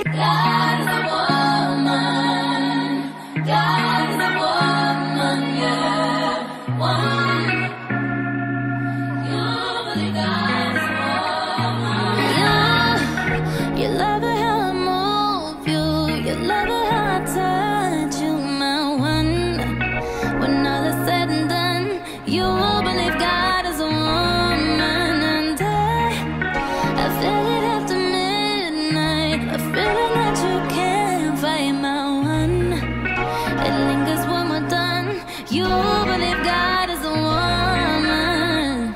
God is a woman. God is a woman, yeah. Woman. You believe God is a woman. You love it how I move you. You love it how I touch you, my one. When all is said and done, you believe God is a woman. And I feel it after midnight. A feeling that you can't fight, my one. It lingers when we're done. You believe God is a woman.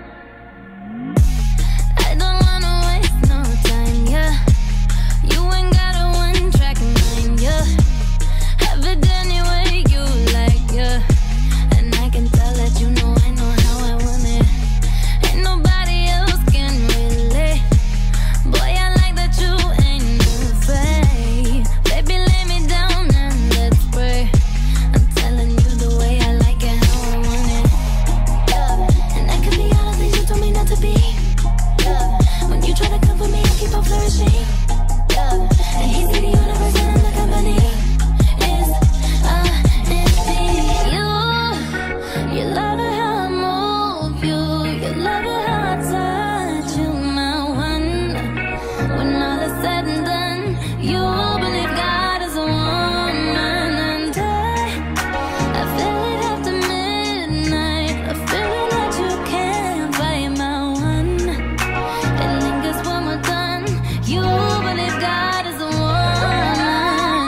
I don't wanna waste no time, yeah. You ain't got a one-track mind, yeah. Have it any way you like, yeah. And I can tell that you know I know how I want it. Ain't nobody else can relate. Boy, I like that you ain't afraid. Baby, lay me down and let's pray. I'm telling you the way I like it, how I want it, yeah. And I can be all the things you told me not to be, yeah. When you try to come for me, I keep on flourishing, yeah. And he see the universe and the company is empty. You love it how I move you. You love it how I touch you, my one. When all is said and done, you believe God is a woman. And I feel it after midnight. A feeling that you can't fight, my one. It lingers when we're done. You believe God is a woman.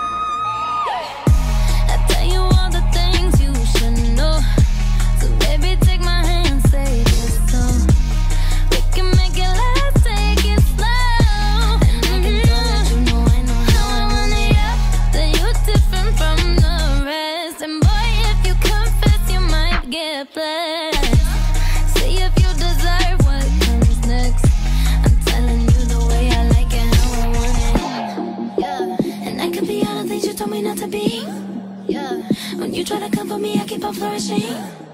I tell you all the things you should know. So baby, take my hand, say this song. We can make it last, take it slow. And I can tell that you know I know how I want it, yeah. That you're different from the rest. And boy, if you confess, you might get blessed. See if you deserve what comes next. I'm telling you the way I like it, how I want it, yeah. And I can be all the things you told me not to be, yeah. When you try to come for me, I keep on flourishing.